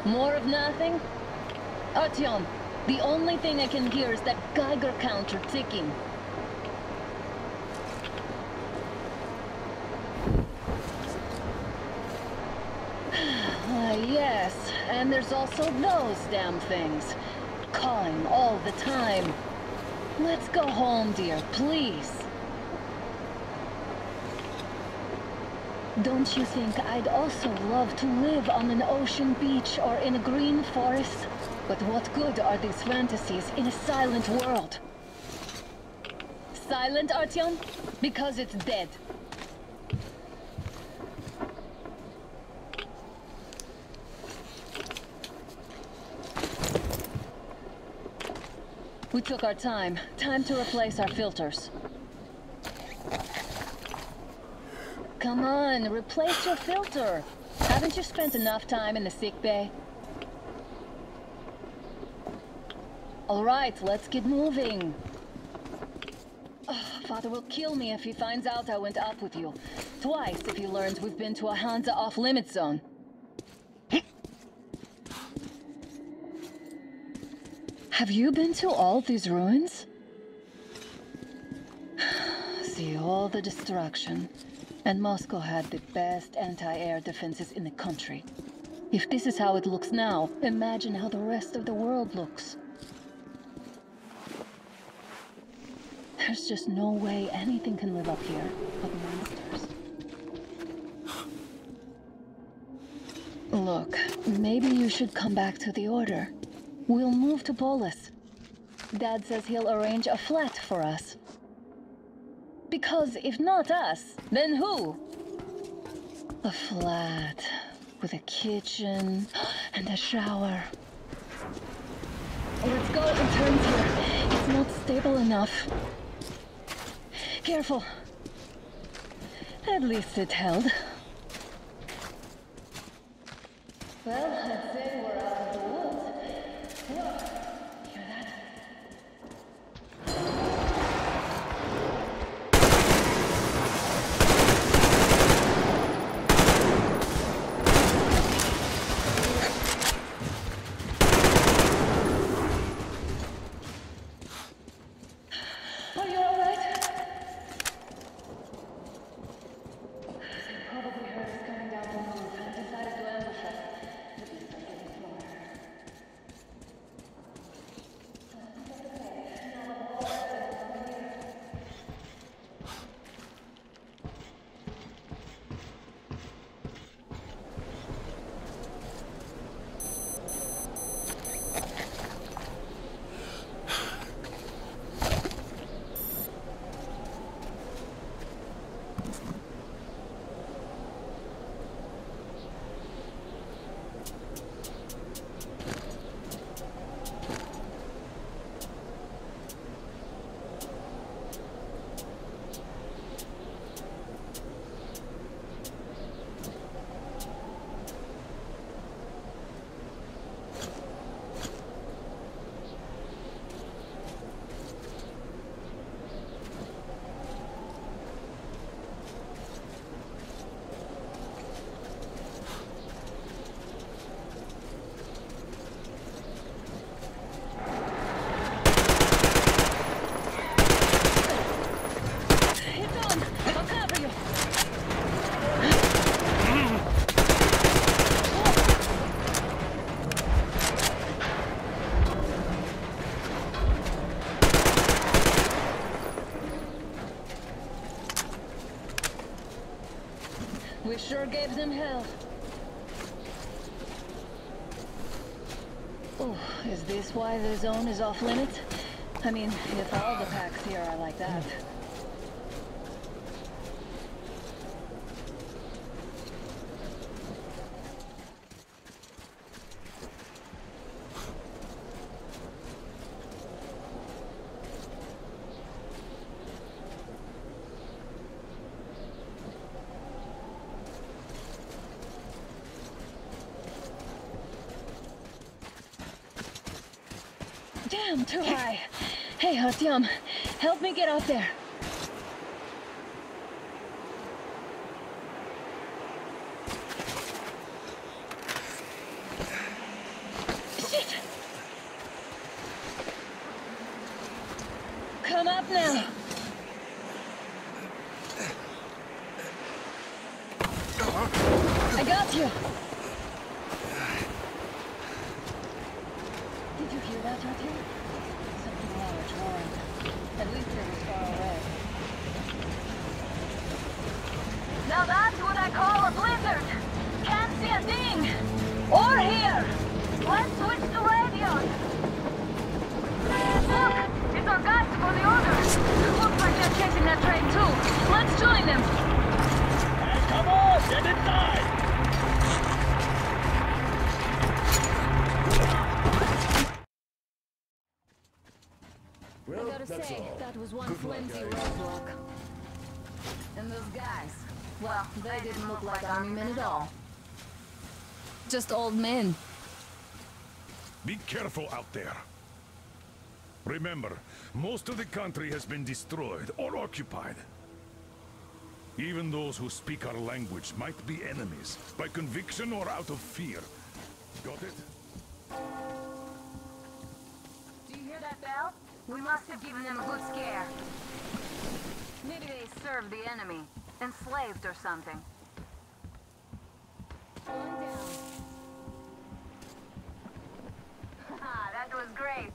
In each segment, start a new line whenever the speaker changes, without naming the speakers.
More of nothing? Artyom, the only thing I can hear is that Geiger counter ticking. Yes, and there's also those damn things. Calling all the time. Let's go home, dear, please. Don't you think I'd also love to live on an ocean beach or in a green forest? But what good are these fantasies in a silent world? Silent, Artyom? Because it's dead. We took our time. Time to replace our filters. Come on, replace your filter. Haven't you spent enough time in the sick bay? All right, let's get moving. Oh, Father will kill me if he finds out I went up with you. Twice if he learns we've been to a Hansa off-limit zone. Have you been to all these ruins? See all the destruction. And Moscow had the best anti-air defenses in the country. If this is how it looks now, imagine how the rest of the world looks. There's just no way anything can live up here but monsters. Look, maybe you should come back to the Order. We'll move to Polis. Dad says he'll arrange a flat for us. Because if not us, then who? A flat with a kitchen and a shower. Let's go in turns here. It's not stable enough. Careful. At least it held. Well, I'd say we're out of the woods. Look, hear that? Are you all right? They probably heard us coming down the roof and decided to ambush us. We sure gave them hell. Oh, is this why the zone is off limits? I mean, if all the packs here are like that. Damn, too high. Hey, Artyom, help me get up there. up now. I got you. Did you hear that, Artyom? Something large roaring. At least it was far away. Now that's what I call a blizzard. Can't see a thing. Or hear. Let's switch to radio. Look, it's our guys for the order. Looks like they're chasing that train too. Let's join them.
Hey, come on, get inside.
Well, I gotta say, that was one flimsy roadblock. And those guys, well, they didn't look like army men at all. Just old men.
Be careful out there. Remember, most of the country has been destroyed or occupied. Even those who speak our language might be enemies, by conviction or out of fear. Got it?
Do you hear that bell? We must have given them a good scare. Maybe they served the enemy, enslaved or something. One down. Haha, that was great.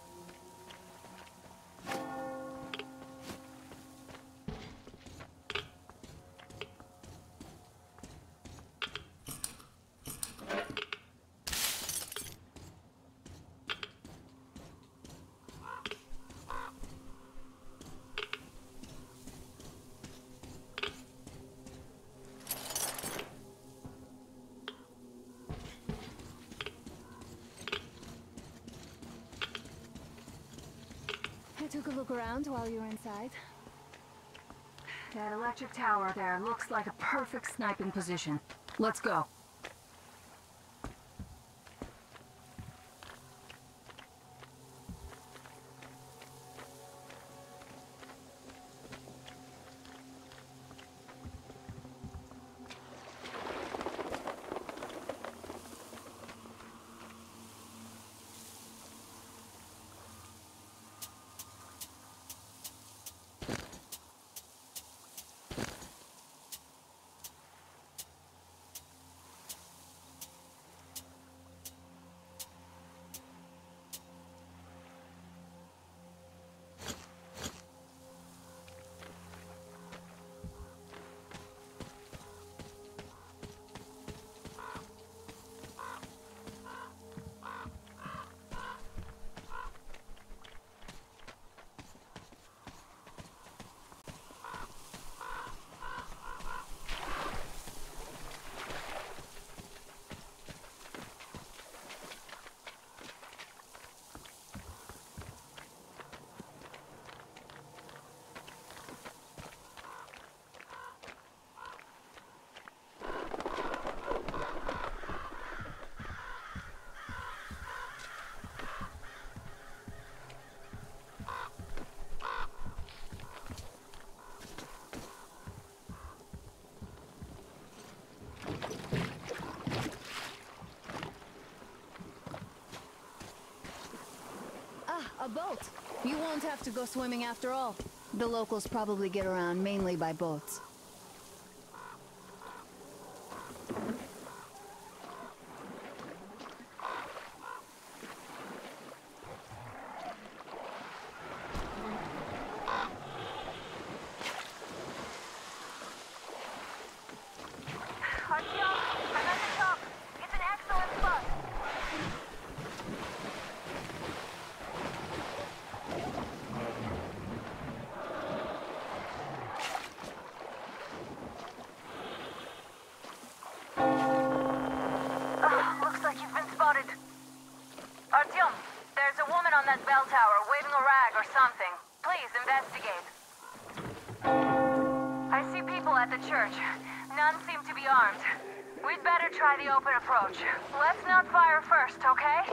I took a look around while you were inside. That electric tower there looks like a perfect sniping position. Let's go. A boat. You won't have to go swimming after all. The locals probably get around mainly by boats.
Bell tower, waving a rag or something. Please investigate. I see people at the church. None seem to be armed. We'd better try the open approach. Let's not fire first, okay?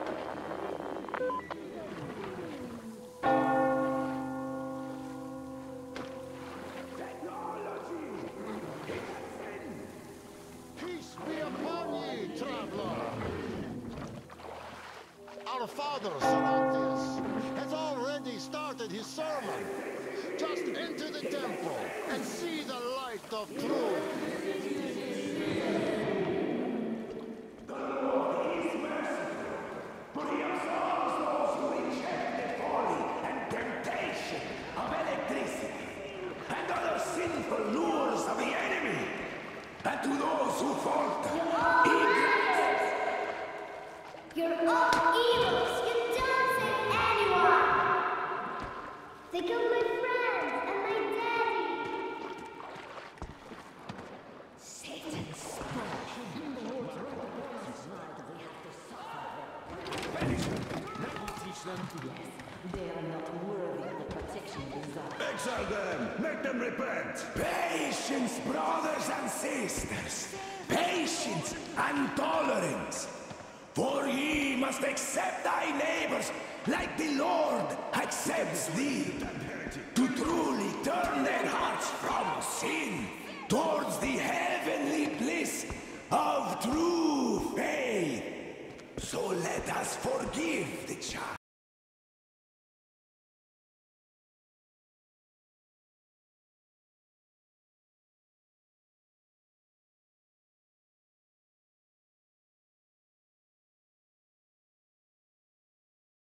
Peace be upon ye, traveler. Our father, Salantius, has already started his sermon. Just enter the temple and see the light of truth.
The Lord is merciful, but he absolves those who reject the folly and temptation of electricity and other sinful lures of the enemy. And to those who falter, he grants.
You're all evils! You don't save anyone! They killed my friends and my daddy! Satan spoke.
Finish them!
Let me teach them to yes. They are not worthy of the protection they desire.
Exile them! Make them repent! Patience, brothers and sisters! Patience and tolerance! For ye must accept thy neighbors like the Lord accepts thee. To truly turn their hearts from sin towards the heavenly bliss of true faith. So let us forgive the child.